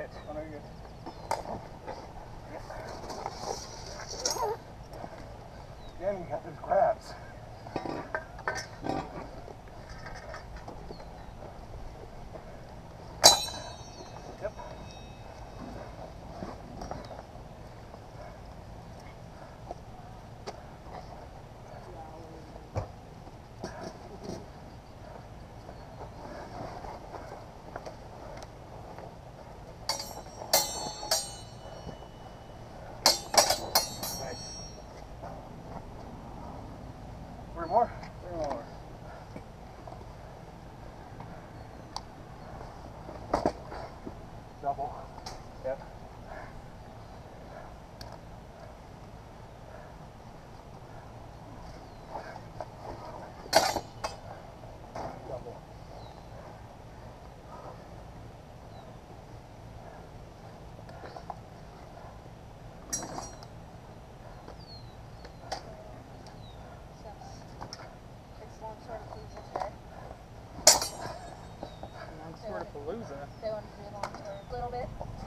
pitch. Oh, no, you're good. Again, you got those grabs. Yep. Three more? Three more. Double. Yep. Double. Sort of palooza. They want to do it long for a little bit.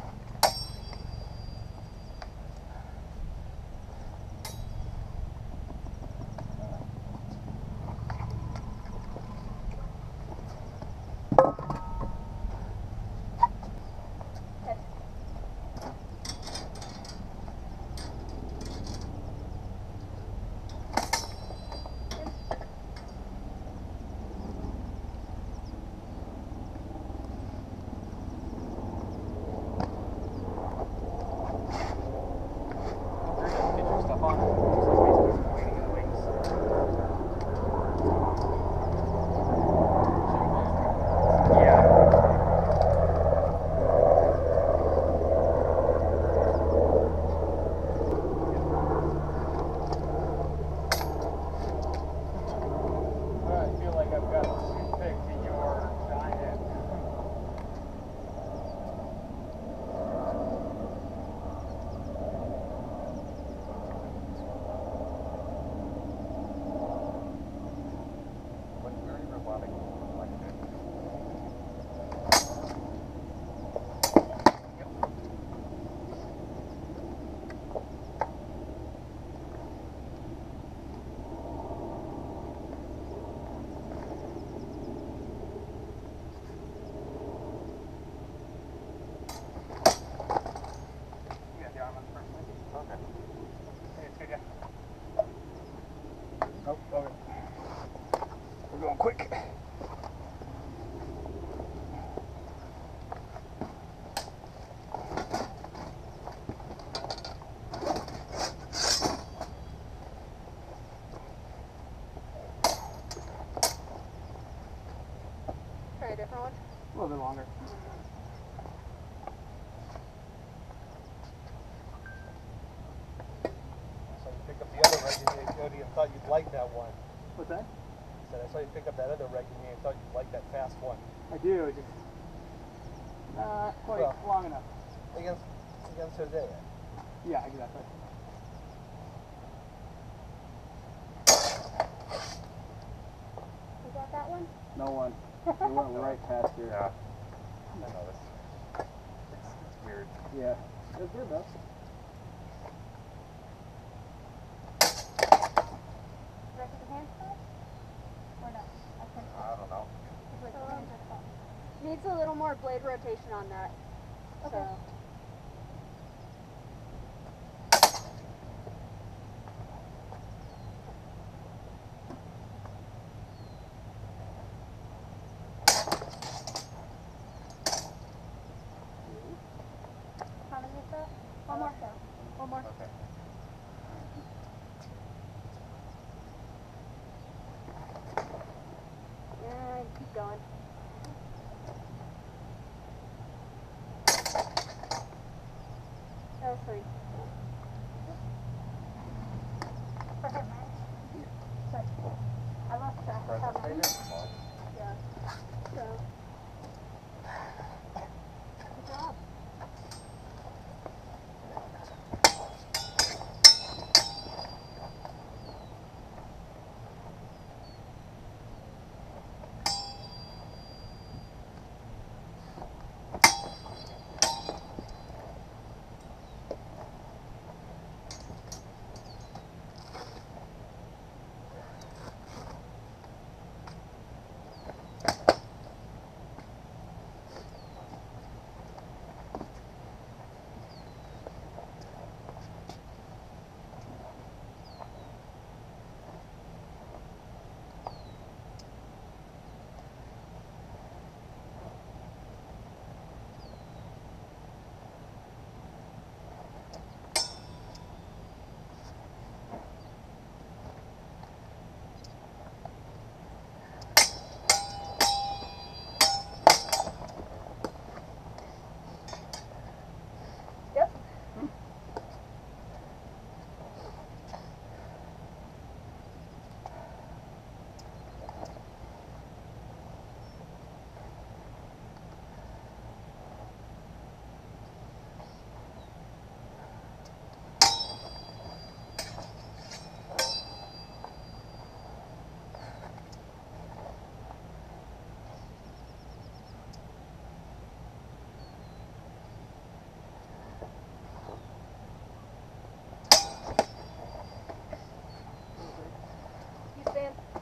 Oh, okay. We're going quick. Try a different one. A little bit longer. So you pick up the other regular Cody and thought you'd like that one. What's that? I said I saw you pick up that other regular and thought you'd like that fast one. I do, just not quite Well, long enough. Against Jose. Yeah, exactly. You got that one? No one. It went right past here. Yeah. I know this. It's weird. Yeah. It's good though. Did I put the hands back? Or no? I don't know. Needs a little more blade rotation on that. Okay. So. How many is that? One more. One more. Okay. And keep going.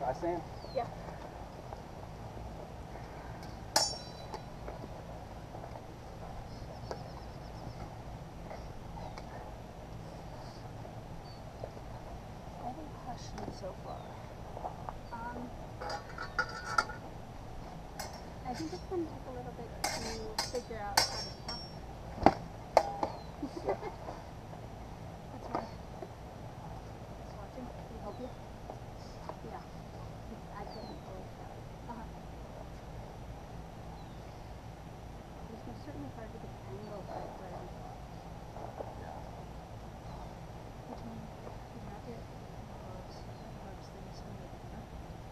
I stand? Yeah. Any questions so far? I think it's going to take a little bit to figure out how to count. Yeah. That's why. Just watching. Can we help you? Yeah. I couldn't fully count. It's certainly hard to get the angle right where which one? You wrap it? Loves things in the corner.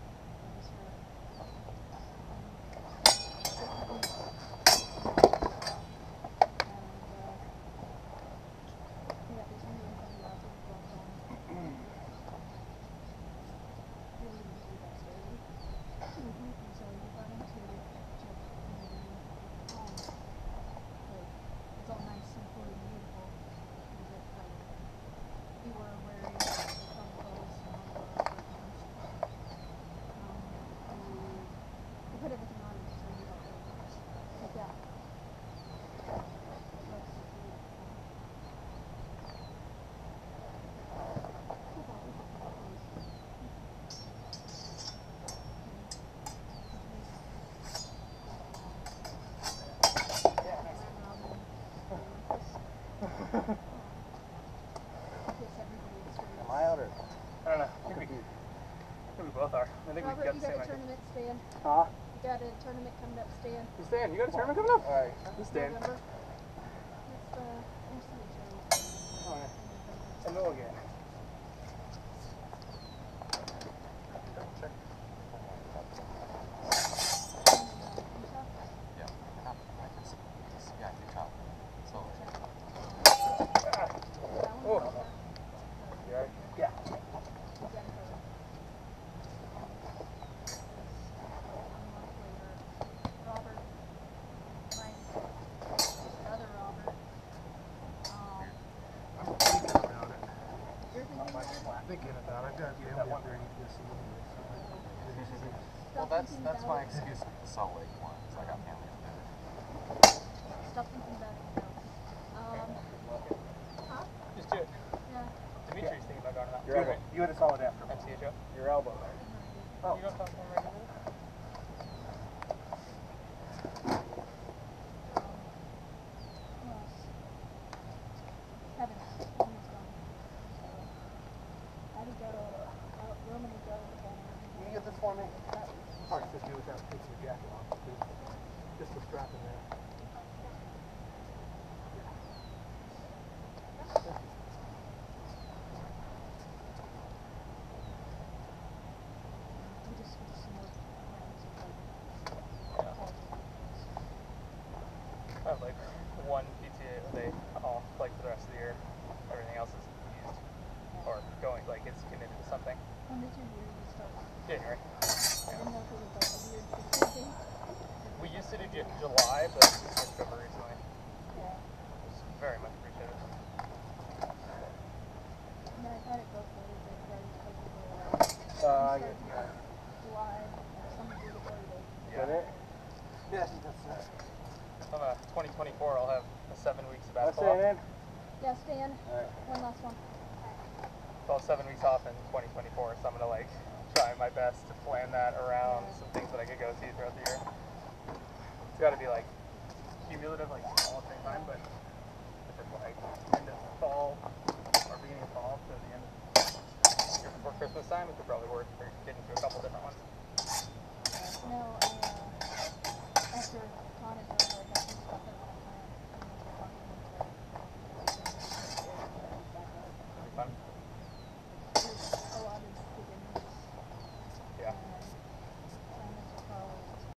Am I out or? I don't know. I think we both are. I think Robert, we got you the got same a idea. tournament, Stan. Huh? You got a tournament coming up, Stan. You Stan, you got a tournament coming up? Alright. You Stan. November. It's the show. Oh, yeah. And we'll again. Oh. You alright? Yeah. Robert, Mike, other Robert. I'm thinking about it. You're thinking about it? Thinking about it. I gotta get that underneath this a little bit. Well, that's my excuse with the Salt Lake one, because I got family up there. Stop thinking about it now. Huh? Just do it. Yeah. Dimitri's thinking about going to that. Your elbow. You had a solid after. MCHO? Your elbow there. Oh. You don't talk to him regularly? Who else? Kevin. Kevin's gone. How do you go? Roman would go. Can you get this for me? Hard to do without taking your jacket off. Just the strap in there. We just some more rounds of I have like one PTA a day off, like for the rest of the year. Everything else is used or going, like it's committed to something. When did your year start? January. I didn't know if it was like a weird thing. We used to do July, but we switched over recently. Yeah. It's very much appreciated. And then I've had it both ways. Like very Yeah. July, some do the 40 days. Is that it? Yes, that's it. On 2024, I'll have 7 weeks of That's basketball. it, man. Yeah, Stan. Alright. One last one. So I'll have 7 weeks off in 2024, so I'm gonna like try my best to plan that around some things that I could go see throughout the year. It's got to be like cumulative, like all at the same time, but if it's like end of fall or beginning of fall to the end of before Christmas time, it could probably work for getting to a couple different ones.